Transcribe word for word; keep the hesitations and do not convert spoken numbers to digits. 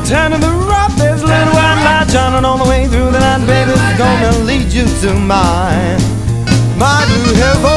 turning the rough. There's a little white light shining all the way through the night. Baby, it's gonna lead you to my, my blue heaven.